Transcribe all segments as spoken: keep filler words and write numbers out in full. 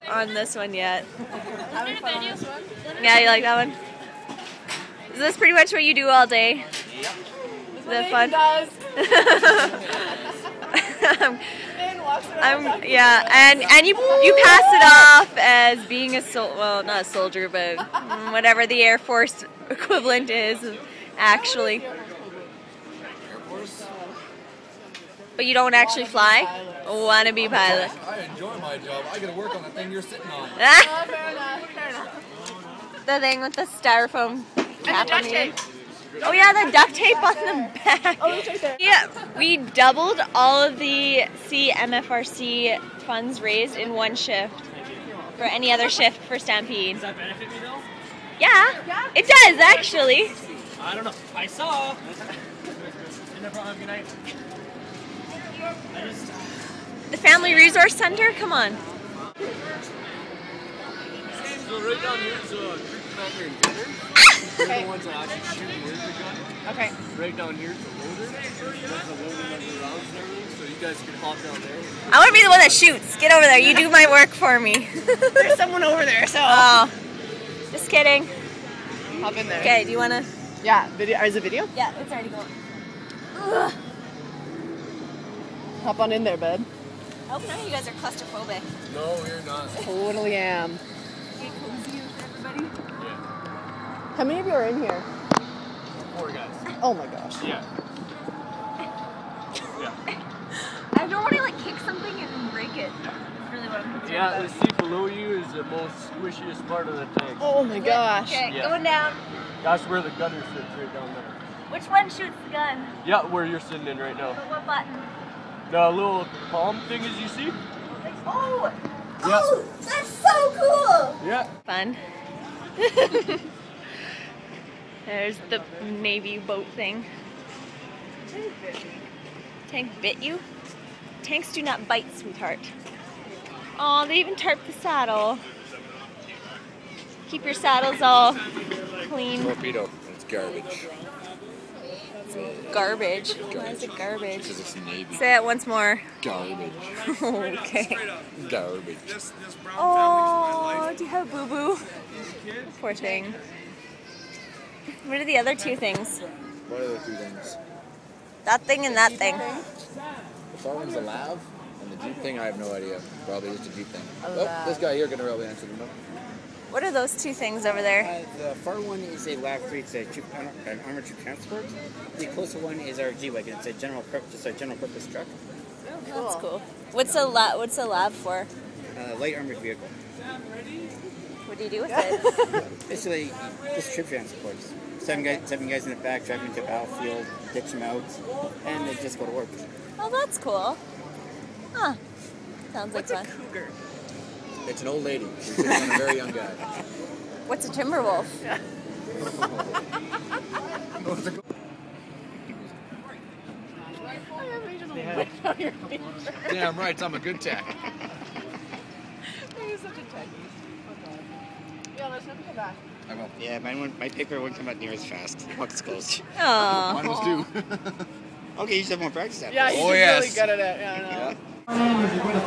on this one yet. Having fun on this one? Yeah, you like that one? Is this pretty much what you do all day? Yep. Is that fun? Does. I'm, yeah, and and you you pass it off as being a sol well, not a soldier, but whatever the Air Force equivalent is, actually. But you don't actually fly? Want to be pilot? I enjoy my job. I get to work on the thing you're sitting on. Oh, fair enough, fair enough. The thing with the styrofoam cap the on duct the tape. Oh yeah, the duct tape on the back. Oh, it's right there. Yeah, we doubled all of the C M F R C funds raised in one shift for any other shift for Stampede. Does that benefit me though? Yeah, it does actually. I don't know. I saw. No problem. Good night. I just. The Family Resource Center, come on. So right down here is a creek commander and gunner. They're the ones that actually shoot and work the gun. Okay. Right down here is the loader. That's the loader of the rounds and everything, so you guys can hop down there. I want to be the one that shoots. Get over there. You do my work for me. There's someone over there, so. Oh, just kidding. Hop in there. Okay, do you want to? Yeah, video. Is it video? Yeah, it's already going. Ugh. Hop on in there, bud. I hope none of you guys are claustrophobic. No, we're not. Totally am. Get cozy with everybody. Yeah. How many of you are in here? Four guys. Oh my gosh. Yeah. Yeah. I don't want to like kick something and break it. That's really what I'm concerned Yeah, about. the seat below you is the most squishiest part of the tank. Oh my gosh. Okay, Yeah. going down. That's where the gunner sits, right down there. Which one shoots the gun? Yeah, where you're sitting in right now. But what button? The little palm thing as you see? Oh! Yeah. Oh! That's so cool! Yeah. Fun. There's the Navy boat thing. Tank bit you? Tanks do not bite, sweetheart. Oh, they even tarp the saddle. Keep your saddles all clean. Torpedo. It's garbage. Garbage. Why is it garbage? Because it's Navy. Say it once more. Garbage. Okay. Garbage. Oh, do you have boo-boo? Poor thing. What are the other two things? What are the two things? That thing and that thing. The far one's a lav, and the Jeep thing, I have no idea. Probably just a Jeep thing. A Oh, lav. this guy here can probably answer them. What are those two things over there? Uh, the far one is a lav three. It's a troop, an armored troop transport. The closer one is our G-Wagon. It's a general purpose, just a general purpose truck. Oh, that's cool. What's a lab? What's a lab for? Uh, light armored vehicle. What do you do with it? Basically, just troop transports. Seven guys, seven guys in the back driving to the battlefield, ditch them out, and they just go to work. Oh, that's cool. Huh. Sounds like What's a fun. cougar? It's an old lady. She's sitting on a very young guy. What's a timber wolf? Damn right, I'm a good tech. You're such a techie. Yeah, let's never come back. I will. Yeah, mine won't, my paper won't come out near as fast once it's closed. Oh. Mine was due. Okay, you should have more practice at Yeah, this. he's Oh, really yes. good at it. Yeah, I know. Yeah.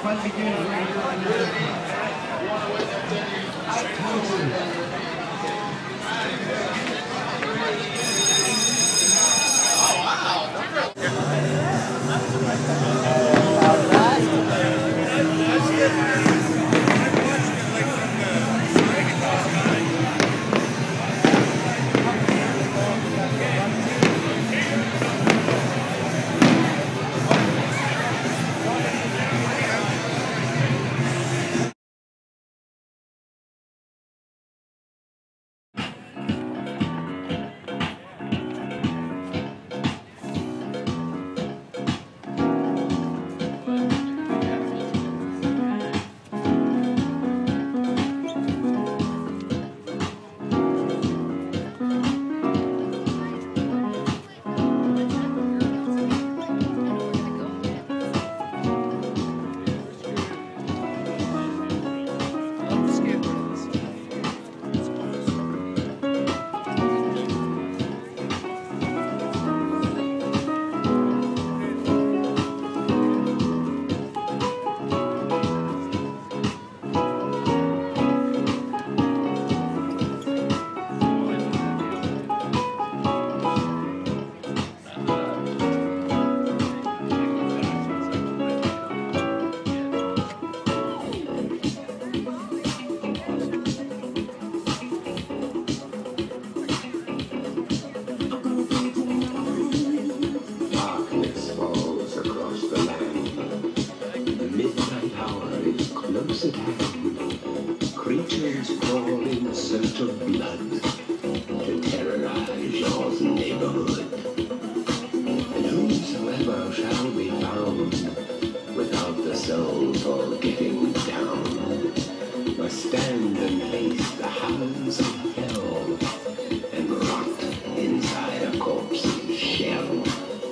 of blood to terrorize your neighborhood. And whosoever shall be found without the soul for getting down must stand and face the hounds of hell and rot inside a corpse's shell.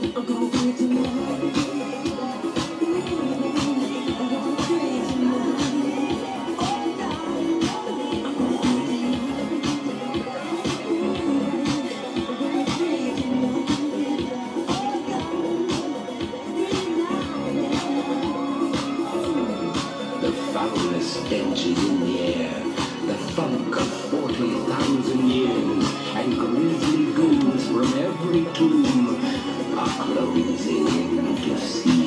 Stench is in the air, the funk of forty thousand years, and grisly goons from every tomb are closing in to see